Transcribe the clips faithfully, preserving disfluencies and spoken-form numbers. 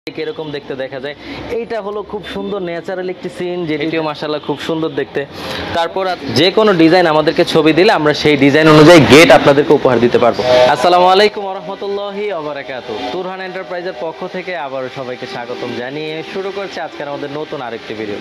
কিরকম দেখতে দেখা যায়। এইটা হলো খুব সুন্দর ন্যাচারাল একটি সিন, যেটিও মাশাআল্লাহ খুব সুন্দর দেখতে। তারপর যে কোনো ডিজাইন আমাদেরকে ছবি দিলে আমরা সেই ডিজাইন অনুযায়ী গেট আপনাদেরকে উপহার দিতে পারবো। আসসালামু আলাইকুম ওয়া রাহমাতুল্লাহি ওয়া বারাকাতুহু। তুরহান এন্টারপ্রাইজের পক্ষ থেকে আবারও সবাইকে স্বাগতম জানিয়ে শুরু করছি আজকের আমাদের নতুন আরেকটি ভিডিও।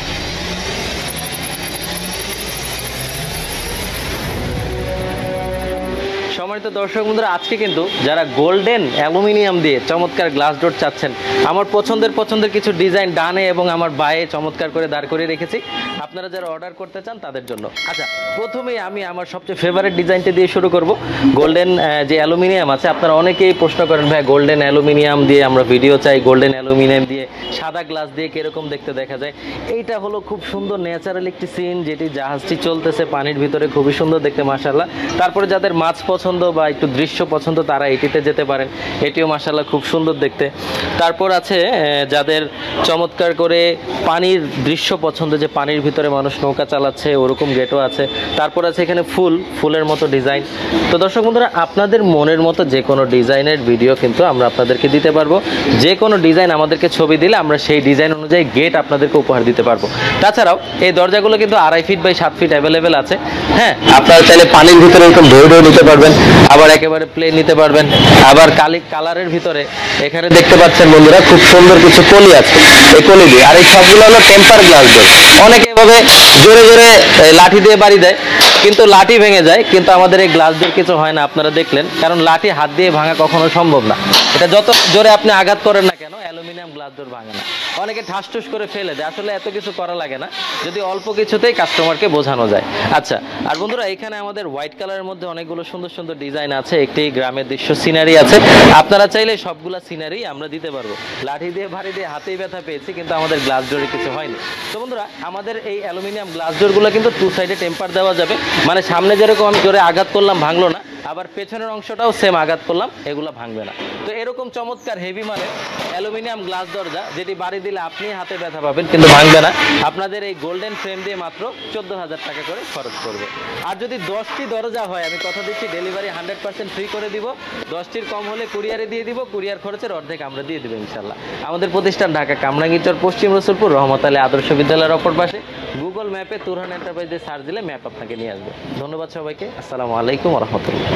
সম্মানিত দর্শক বন্ধুরা, আজকে কিন্তু যারা গোল্ডেন অ্যালুমিনিয়াম দিয়ে চমৎকার গ্লাস ডোর চাচ্ছেন, আমার পছন্দের পছন্দের কিছু ডিজাইন ডানে এবং আমার বায়ে চমৎকার করে দাঁড় করিয়ে রেখেছি আপনারা যারা অর্ডার করতে চান তাদের জন্য। আচ্ছা, প্রথমেই আমি আমার সবচেয়ে ফেভারিট ডিজাইনটা দিয়ে শুরু করব। গোল্ডেন যে অ্যালুমিনিয়াম আছে, আপনারা অনেকেই প্রশ্ন করেন ভাই গোল্ডেন অ্যালুমিনিয়াম দিয়ে আমরা ভিডিও চাই, গোল্ডেন অ্যালুমিনিয়াম দিয়ে সাদা গ্লাস দিয়ে কীরকম দেখতে দেখা যায়। এইটা হলো খুব সুন্দর ন্যাচারাল একটি সিন, যেটি জাহাজটি চলতেছে পানির ভিতরে, খুবই সুন্দর দেখতে মাশাআল্লাহ। তারপরে যাদের মাছ পছন্দ বা একটু দৃশ্য পছন্দ তারা এটিতে যেতে পারেন, এটিও মাশাআল্লাহ খুব সুন্দর দেখতে। তারপর আছে যাদের চমৎকার করে পানির দৃশ্য পছন্দ, যে পানির ভিতরে মানুষ নৌকা চালাচ্ছে, ওরকম গেটও আছে। তারপর আছে এখানে ফুল ফুলের মতো ডিজাইন। তো দর্শক বন্ধুরা, আপনাদের মনের মতো যে কোনো ডিজাইনের ভিডিও কিন্তু আমরা আপনাদেরকে দিতে পারবো। যে কোনো ডিজাইন আমাদেরকে ছবি দিলে আমরা সেই ডিজাইন অনুযায়ী গেট আপনাদেরকে উপহার দিতে পারবো। তাছাড়াও এই দরজাগুলো কিন্তু আড়াই ফিট বাই সাত ফিট অ্যাভেলেবেল আছে। হ্যাঁ, আপনারা চাইলে পানির ভিতরে এরকম ধৈর্য নিতে পারবেন, আবার একেবারে প্লেন নিতে পারবেন, আবার কালি কালারের ভিতরে এখানে দেখতে পাচ্ছেন বন্ধুরা খুব সুন্দর কিছু কলি আছে, এই কলি দিয়ে। আর এই সবগুলো হলো টেম্পার গ্লাস ডোর। অনেকে এভাবে জোরে জোরে লাঠি দিয়ে বাড়ি দেয়, কিন্তু লাঠি ভেঙে যায়, কিন্তু আমাদের এই গ্লাস ডোর কিছু হয় না, আপনারা দেখলেন। কারণ লাঠি হাত দিয়ে ভাঙা কখনো সম্ভব না, এটা যত জোরে আপনি আঘাত করেন না কেন অ্যালুমিনিয়াম গ্লাস ডোর ভাঙে না। অনেকে ঠাস ঠুস করে ফেলে দেয়, আসলে এত কিছু করা লাগে না, যদি অল্প কিছুতেই কাস্টমারকে বোঝানো যায়। আচ্ছা, আর বন্ধুরা এখানে আমাদের হোয়াইট কালারের মধ্যে অনেকগুলো সুন্দর সুন্দর ডিজাইন আছে, একটি গ্রামের দৃশ্য সিনারি আছে। আপনারা চাইলে সবগুলা সিনারি আমরা দিতে পারবো। লাঠি দিয়ে ভারী দিয়ে হাতেই ব্যথা পেয়েছি, কিন্তু আমাদের গ্লাস ডোরে কিছু হয়নি। তো বন্ধুরা, আমাদের এই অ্যালুমিনিয়াম গ্লাস ডোরগুলো কিন্তু টু সাইডে টেম্পার দেওয়া যাবে, মানে সামনে যেরকম আমি জোরে আঘাত করলাম ভাঙলো না, আবার পেছনের অংশটাও সেম আঘাত করলাম এগুলো ভাঙবে না। তো এরকম চমৎকার হেভি মানে অ্যালুমিনিয়াম গ্লাস দরজা, যেটি বাড়ি দিলে আপনি হাতে ব্যথা পাবেন কিন্তু ভাঙবে না, আপনাদের এই গোল্ডেন ফ্রেম দিয়ে মাত্র চোদ্দ হাজার টাকা করে খরচ করবে। আর যদি দশটি দরজা হয়, আমি কথা দিচ্ছি ডেলিভারি হান্ড্রেড পার্সেন্ট ফ্রি করে দিব। দশটির কম হলে কুরিয়ারে দিয়ে দিব, কুরিয়ার খরচের অর্ধেক আমরা দিয়ে দেবো ইনশাল্লাহ। আমাদের প্রতিষ্ঠান ঢাকা কামরাঙ্গীরচর, পশ্চিম রসুলপুর, রহমত আলী আদর্শ বিদ্যালয়ের অপর পাশে। গুগল ম্যাপে তুরহান এন্টারপ্রাইজে সার্চ দিলে ম্যাপ আপনাকে নিয়ে আসবে। ধন্যবাদ সবাইকে। আসসালামু আলাইকুম ওয়া রাহমাতুল্লাহ।